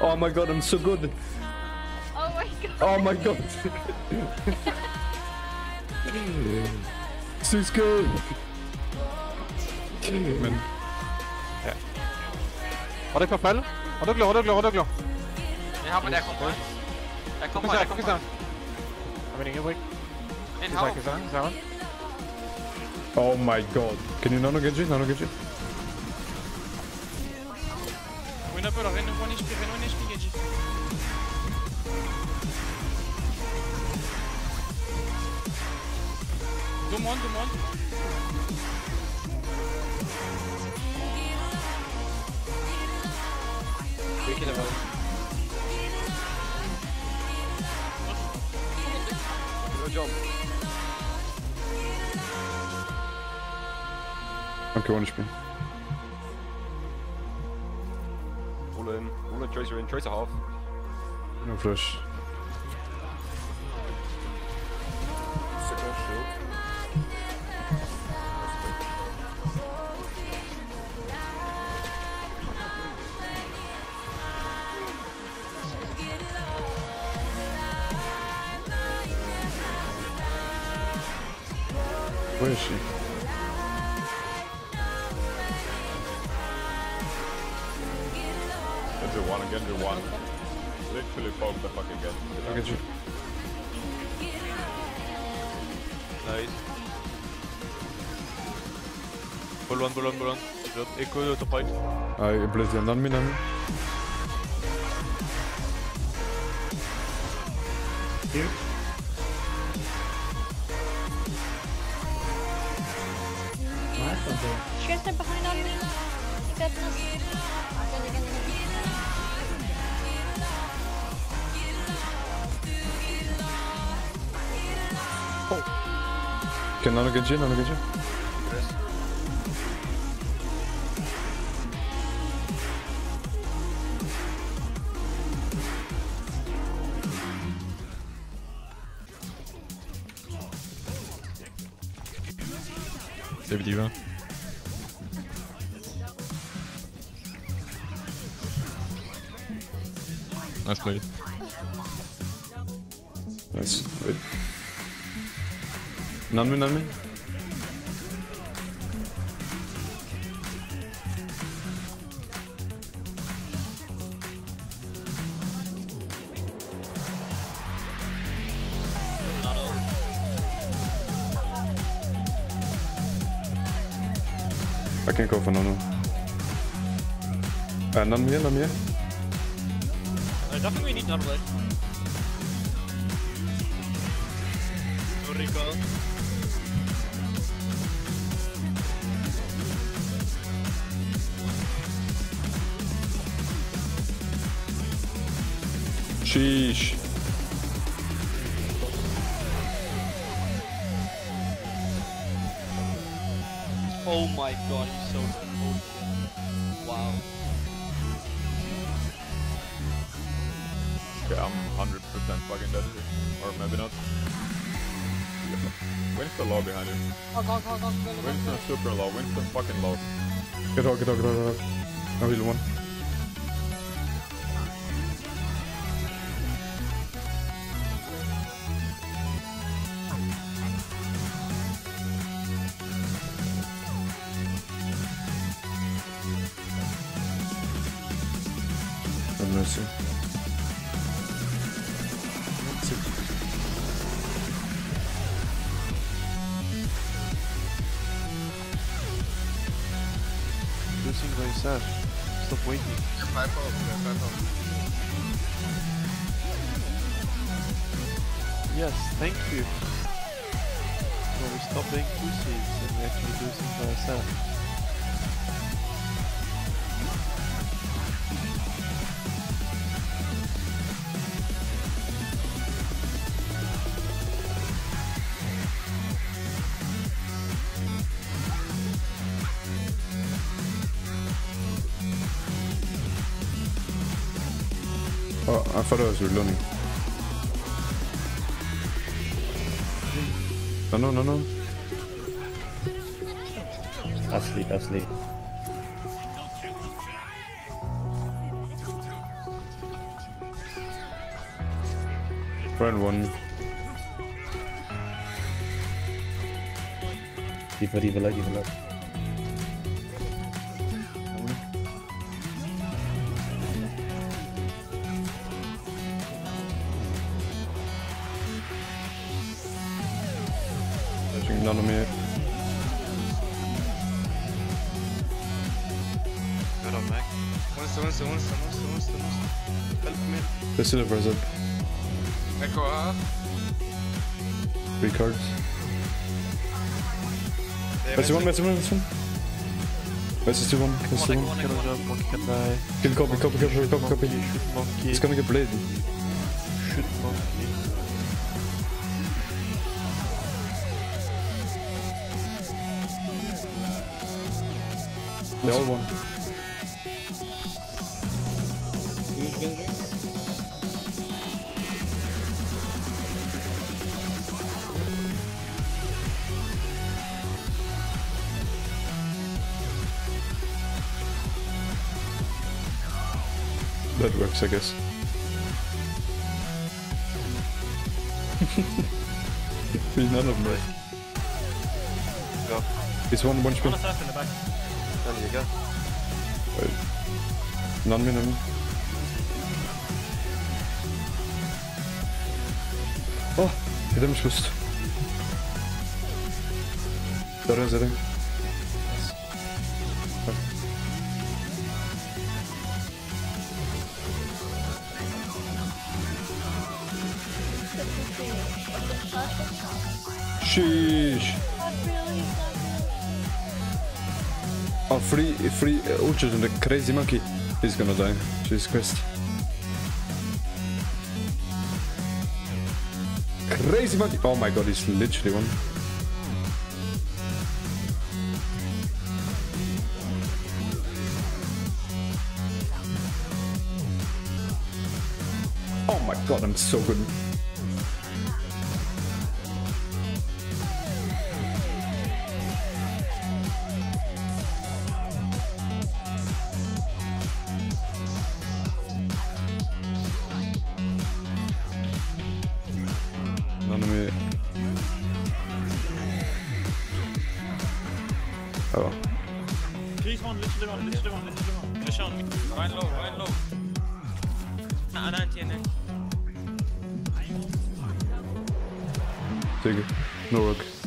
Oh my god, I'm so good. Oh my god. Oh my god. Syske. Men... Ja. Var det ikke for falde? Var du klar? Jeg har på der kommer. Der kommer. Har vi ingen break? En hav. Sammen. Oh my god. Can you nano Genji? Win up, Ren 1 HP, Genji. Do one. We kill him. Good job. Okay, 1 HP. Roll in, Tracer half. No flash. Where is she? Again, do one. Literally poke the fuck again. Look at you. Nice. Bull on. Echo top right. I bless them. None me. Here. Tracer behind on me. You got this. Can nano Genji? Yes. Save D.Va. Nice play. Nice. Wait. None me. I can go for Nano. None here. Definitely need another leg. No recall. Sheesh. Oh my god, he's so good. Wow. Okay, I'm 100% fucking dead here. Or maybe not. Winston low behind you. Winston super low. Winston fucking low. Get out. I heal one. Have mercy. Losing by yourself. Stop waiting. Yes, thank you. So we stop being pussies and we actually do things by ourselves. Oh, I thought I was reloading. No. Asleep. Friend one. Diva low. Touching none of me. Good on Mac. Winston. Help me. The silver's up. Echo half. 3 cards. They That's have one. That's 2-1. That's 2-1. Can I jump? Monkey can die. Kill copy. Shoot monkey. It's gonna get blade. Shoot monkey. They all won. That works, I guess. None of them. Go. It's one spin. On a surf in the back. There you go. None me. Oh, the damage boost. There is, I think. Sheesh. Not really. Oh, free Ultra and the crazy monkey. He's gonna die. Jesus Christ. Crazy monkey. Oh my god, he's literally one. Oh my god, I'm so good. None of me. Oh. Please one, literally one. Push on me. Right low. An anti and then. Take it. No work.